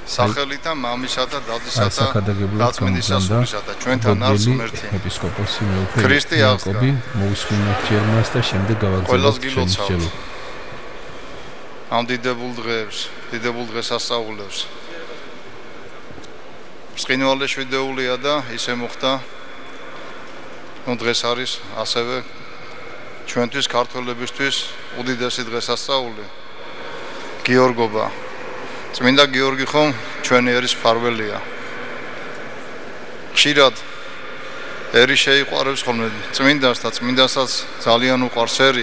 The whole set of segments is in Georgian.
სახელითა მამისათა დადისათა დაწმინდისა სულისათა ჩვენთან არის ღმერთი ეპისკოპოსი მეუფე ქრისტე იაკობი მოусმინოთ ჯერმას და შემდეგ გავაგზავნოთ ჩვენს ჯელო ამ დიდებულ დღესასწაულებს ბრწყინვალე შვიდეულია და ისე მოხდა დღეს არის ასევე ჩვენთვის ქართველებისთვის უდიდესი დღესასწაული გიორგობა წმინდა გიორგი ხომ ჩვენი ერის მფარველია ხშირად ერი შეიყვარებს ხოლმე წმინდანს და წმინდანსაც ძალიან უყვარს ერი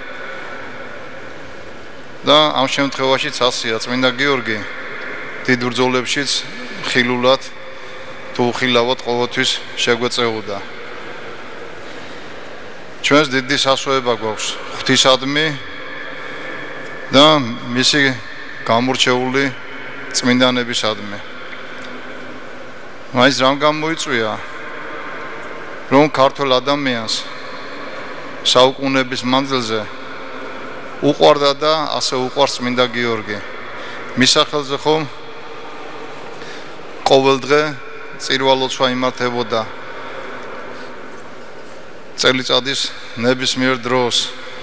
და ამ შემთხვევაშიც ასია წმინდა გიორგი დიდ ბრძოლებშიც ხილულად თუ ხილავად ყოველთვის შეგვეწეოდა ჩვენს დიდი სასვეება გვაქვს ღვთისადმი და მისი გამორჩეული წმინდანებისადმი მაინც რამ გამოიწვია რომ ქართველ ადამიანს საუკუნეების მანძილზე უყვარდა და ასე უყვარს წმინდა გიორგი მის სახელზე ხომ ყოველდღე წირვალოცვა იმართებოდა წელიწადის ნებისმიერ დროს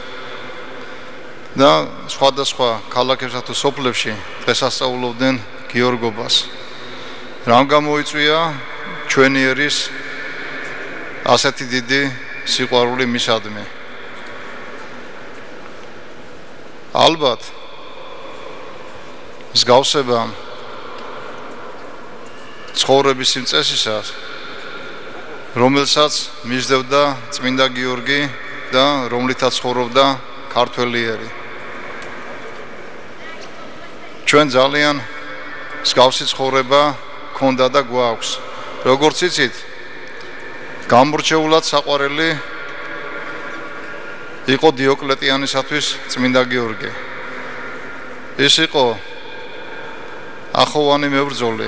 და სხვადასხვა ქალაქებსა თუ სოფლებში დღესასწაულობდნენ გიორგობას რამ გამოიწვია ჩვენი ერის ასეთი დიდი სიყვარული მისადმი ალბათ მსგავსება ცხოვრების სიმწესისას რომელსაც მისდევდა წმინდა გიორგი და რომლითაც ცხოვრობდა ქართველი ერი ჩვენ ძალიან მსგავსი ცხოვრება ქონდა და გვაქვს როგორც იცით გამორჩეულად საყვარელი იყო დიოკლეტიანისათვის წმინდა გიორგი ის იყო ახოვანი მებრძოლი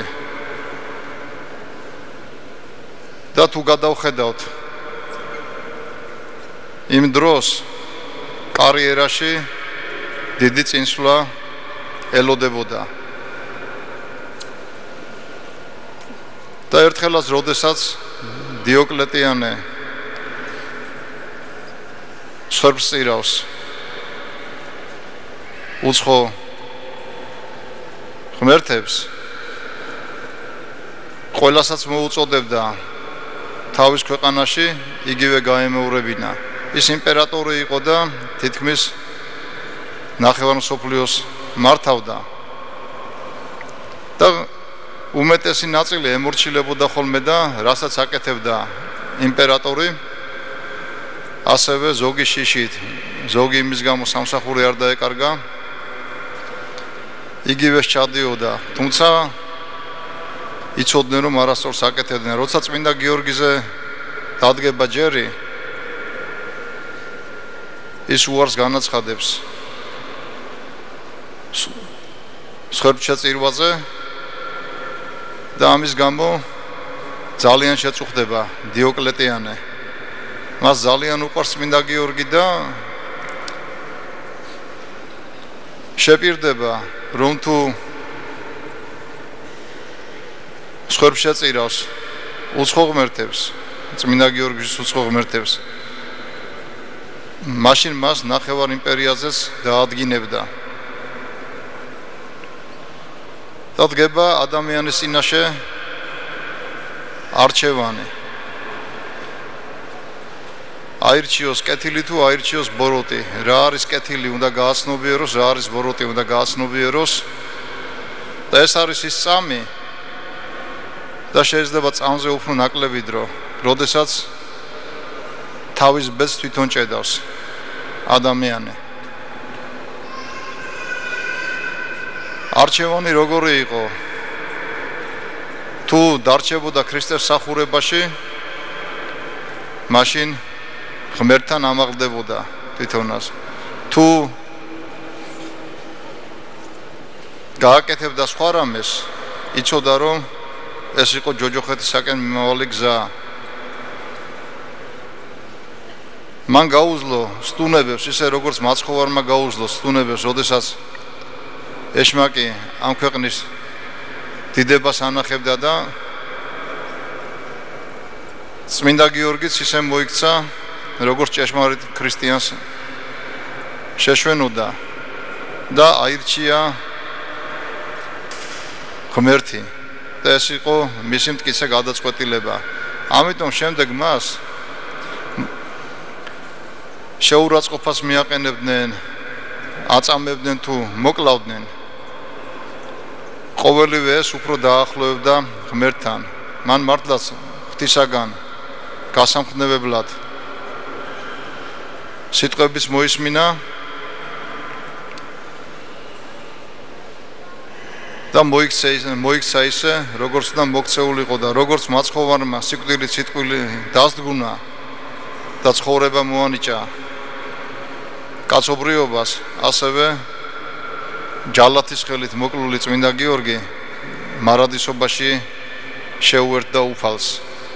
და თუ გადავხედავთ იმ დროს კარიერაში დიდი წინსვლა ელოდებოდა და ერთხელაც როდესაც დიოკლეტიანე სვერბს წირავს უცხო ღმერთებს ყველასაც მოუწოდებდა თავის ქვეყანაში იგივე გაემეორებინა ის იმპერატორი იყო და თითქმის ნახევარმსოფლიოს მართავდა და უმეტესი ნაწილი ემორჩილებოდა ხოლმე და რასაც აკეთებდა იმპერატორი ასევე ზოგი შიშით ზოგი იმის გამო სამსახური არ დაეკარგა იგივე ჩადიოდა თუმცა იცოდნენ რომ არასწორს აკეთებდნენ როცა წმინდა გიორგიზე დადგება ჯერი ის უარს განაცხადებს სხერბჩაწირვაზე და ამის გამო ძალიან შეწუხდება დიოკლეტიანე მას ძალიან უყვარს წმინდა გიორგი და შეპირდება რომ თუ სხერბჩაწირავს უცხო ღმერთებს წმინდა გიორგის უცხო ღმერთებს მაშინ მას ნახევარ იმპერიაზეც დაადგინებდა და დგება ადამიანის წინაშე არჩევანი აირჩიოს კეთილი თუ აირჩიოს ბოროტი რა არის კეთილი უნდა გააცნობიეროს რა არის ბოროტი უნდა გააცნობიეროს და ეს არის ის წამი და შეიძლება წამზე უფრო ნაკლები დრო როდესაც თავის ბედს თვითონ ჭედავს ადამიანი არჩევანი როგორი იყო თუ დარჩებოდა ქრისტეს მსახურებაში მაშინ ღმერთთან ამაღლდებოდა თვითონაც თუ გააკეთებდა სხვა რამეს იცოდა რომ ეს იყო ჯოჯოხეთისაკენ მიმავალი გზა მან გაუძლო სტუნებებს ისე როგორც მაცხოვარმა გაუძლო სტუნებებს როდესაც ეშმაკი ამ ქვეყნის დიდებას ანახებდა და წმინდა გიორგიც ისე მოიქცა როგორც ჭეშმარიტ ქრისტიანს შეშვენოდა და აირჩია ღმერთი და ეს იყო მისი მტკიცე გადაწყვეტილება. ამიტომ შემდეგ მას შეურაცხყოფას მიაყენებდნენ, აწამებდნენ თუ მოკლავდნენ. ყოველივე ეს უფრო დაახლოებდა ღმერთთან. მან მართლაც ღვთისაგან გასამხნევებლად სიტყვების მოისმინა და მოიქცა ისე, როგორც უნდა მოქცეულიყო და როგორც მაცხოვარმა სიკვდილით სიტყვილი დასდგუნა და ცხოვრება მოანიჭა კაცობრიობას, ასევე ჯალათის ხელით მოკლული წმინდა გიორგი მარადისობაში შეუერთდა უფალს.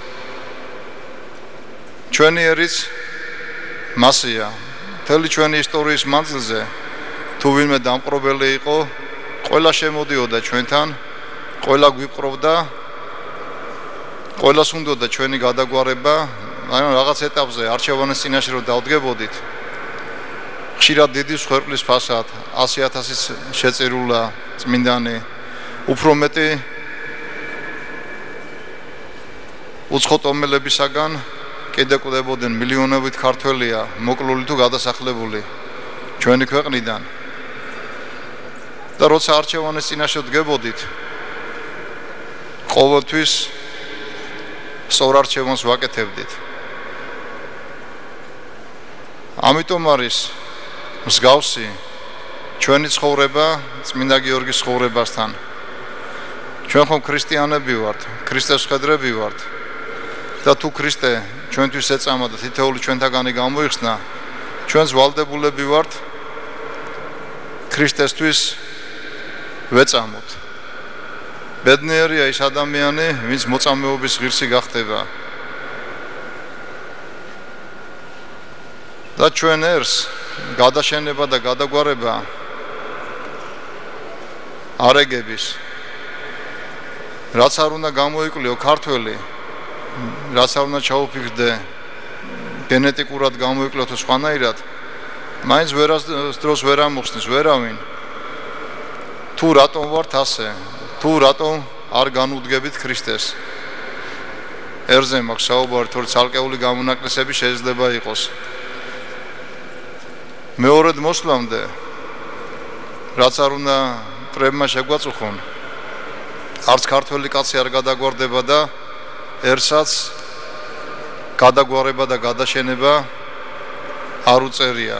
ჩვენი ერიც მასია. მთელი ჩვენი ისტორიის მანძილზე თუ ვინმე დამპყრობელი იყო, ყველა შემოდიოდა ჩვენთან, ყველა გვიპყრობდა, ყველას უნდოდა ჩვენი გადაგვარება, ანუ რაღაც ეტაპზე არჩევანის წინაშე რომ დავდგებოდით. ხშირად დიდი მსხვერპლის ფასად 100,000-ის შეწირულა წმინდანი, უფრო მეტი უცხო ტომელებისაგან კიდე კვდებოდნენ მილიონობით ქართველია მოკლული თუ გადასახლებული ჩვენი ქვეყნიდან. და როცა არჩევანის წინაშე დგებოდით, ყოველთვის სწორ არჩევანს ვაკეთებდით. ამიტომ არის მსგავსი ჩვენი ცხოვრება წმინდა გიორგის ცხოვრებასთან. ჩვენ ხომ ქრისტიანები ვართ, ქრისტეს მხედრები ვართ და თუ ქრისტე ჩვენთვის ეწამა და თითოეული ჩვენთაგანი გამოიხსნა, ჩვენს ვალდებულები ვართ ქრისტესთვის ვეწამოთ. ბედნიერია ის ადამიანი, ვინც მოწამეობის ღირსი გახდება. და ჩვენ ერს გადაშენება და გადაგვარება არეგების. რაც არ უნდა გამოიკვლიო ქართველი, რაც არ უნდა ჩაუფიქრდე გენეტიკურად გამოიკვლიო თუ სხვანაირად, მაინც ვერასდროს ვერ ამოხსნის ვერავინ. თუ რატომ ვართ ასე? თუ რატომ არ განუდგებით ქრისტეს? ერზე მაქვს საუბარი, თორე ცალკეული გამონაკლისები შეიძლება იყოს. მეორედ მოსვლამდე, რაც არ უნდა პრებმა შეგვაწუხონ, არც ქართველი კაცი არ გადაგვარდება და ერსაც გადაგვარება და გადაშენება არ უწერია.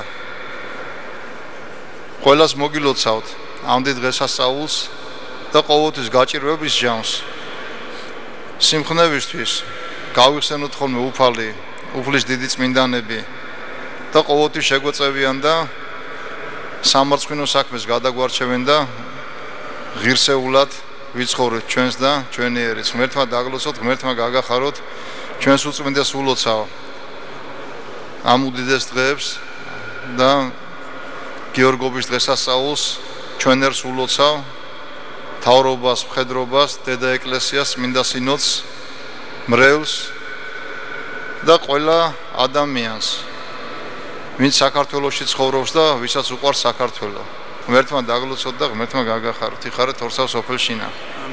ყველას მოგილოცავთ ამ დიდ დღესასწაულს და ყოველთვის გაჭირვების ჟამს. სიმხნევისთვის გავიხსენოთ ხოლმე უფალი, უფლის დიდი წმინდანები და ყოველთვის შეგვეწევიან და სამარცხვინო საქმეს გადაგვარჩევენ და ღირსეულად ვიცხოვრეთ ჩვენს და ჩვენი ერის. ღმერთმა დაგლოცოთ, ღმერთმა გაგახაროთ, ჩვენს უწმინდეს ულოცავ ამ უდიდეს დღეებს და გიორგობის დღესასწაულს ჩვენ ერს ულოცავ, მთავრობას, მხედრობას, დედა ეკლესიას, წმინდა სინოდს, მრევლს და ყველა ადამიანს, ვინც საქართველოში ცხოვრობს და ვისაც უყვარს საქართველო. ღმერთმა დაგლოცოთ და ღმერთმა გაგახაროთ. იხარეთ ორსავ სოფელშინა.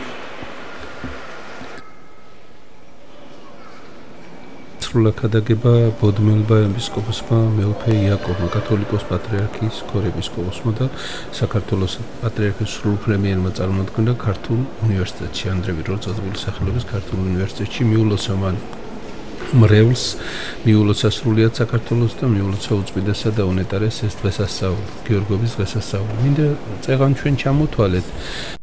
სრულად გადაგება ბოდმელბა ეპისკოპოსმა მეუფე იაკობმა, კათოლიკოს პატრიარქის ქორ ეპისკოპოსმა და საქართველოს პატრიარქის სრულუფლებიანმა წარმოადგენდა ქართულ უნივერსიტეტში, ანდრევი როწაზღულის სახელობის ქართულ უნივერსიტეტში მიულოცა მან მრევლს, მიულოცა სრულიად საქართველოს და მიულოცა უწმიდესა და უნეტარეს ეს დღესასწაული, გიორგობის დღესასწაული. მინდა წეღან ჩვენ ჩამოთვალეთ